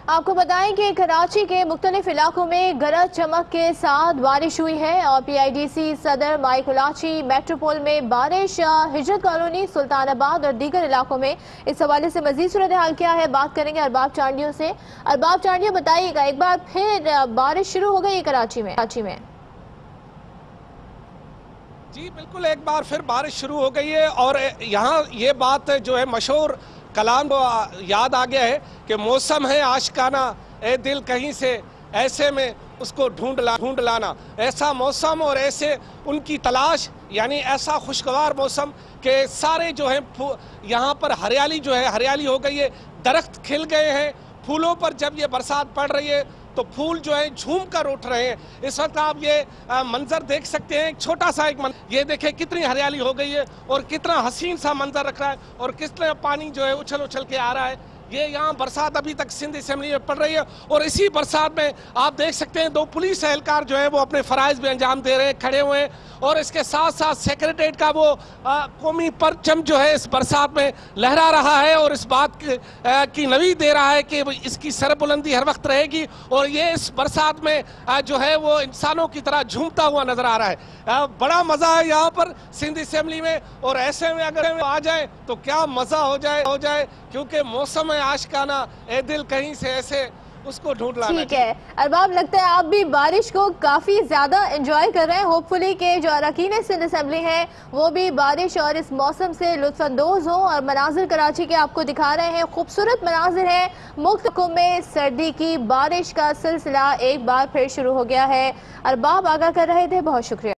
آپ کو بتائیں کہ کراچی کے مختلف علاقوں میں گرج چمک کے ساتھ بارش ہوئی ہے اور پی آئی ڈی سی صدر مائی کراچی میٹروپول میں بارش، ہجرت کالونی، سلطان آباد اور دیگر علاقوں میں۔ اس حوالے سے مزید صورتحال کیا ہے بات کریں گے ارباب چانڈیوں سے۔ ارباب چانڈیوں بتائیے گا، ایک بار پھر بارش شروع ہو گئی ہے کراچی میں؟ جی بالکل، ایک بار پھر بارش شروع ہو گئی ہے اور یہاں یہ بات جو ہے مشہور کلام یاد آ گیا ہے کہ موسم ہے عاشقانہ، اے دل کہیں سے ایسے میں اس کو ڈھونڈ لانا۔ ایسا موسم اور ایسے ان کی تلاش، یعنی ایسا خوشگوار موسم کہ سارے جو ہیں یہاں پر ہریالی ہو گئی ہے، درخت کھل گئے ہیں، پھولوں پر جب یہ برسات پڑ رہی ہے تو پھول جو ہیں جھوم کر اٹھ رہے ہیں۔ اس وقت آپ یہ منظر دیکھ سکتے ہیں، ایک چھوٹا سا منظر، یہ دیکھیں کتنی ہریالی ہو گئی ہے اور کتنا حسین سا منظر رکھ رہا ہے اور کتنا پانی جو ہے اچھل کے آ رہا ہے۔ یہ یہاں برسات ابھی تک سندھ اسمبلی میں پڑ رہی ہے اور اسی برسات میں آپ دیکھ سکتے ہیں دو پولیس اہلکار جو ہیں وہ اپنے فرائض بھی انجام دے رہے ہیں، کھڑے ہوئے ہیں، اور اس کے ساتھ ساتھ سیکریٹریٹ کا وہ قومی پرچم جو ہے اس برسات میں لہرا رہا ہے اور اس بات کی نوید دے رہا ہے کہ اس کی سربلندی ہر وقت رہے گی اور یہ اس برسات میں جو ہے وہ انسانوں کی طرح جھومتا ہوا نظر آ رہا ہے۔ بڑا مزہ ہے یہاں پر سندھ اسمبلی میں، اور ایسے میں اگر آ جائیں تو کیا مزہ ہو جائے کیونکہ موسم ہے عاشقانہ، اے دل کہیں سے ایسے اس کو ڈھونڈ لانا۔ ٹھیک ہے ارباب، لگتا ہے آپ بھی بارش کو کافی زیادہ انجوائے کر رہے ہیں۔ ہوپ فلی کہ جو اراکین سندھ اسمبلی ہیں وہ بھی بارش اور اس موسم سے لطف اندوز ہوں، اور مناظر کراچی کے آپ کو دکھا رہے ہیں، خوبصورت مناظر ہیں۔ مختلف میں سردی کی بارش کا سلسلہ ایک بار پھر شروع ہو گیا ہے۔ ارباب آگاہ کر رہے تھے، بہت شکریہ۔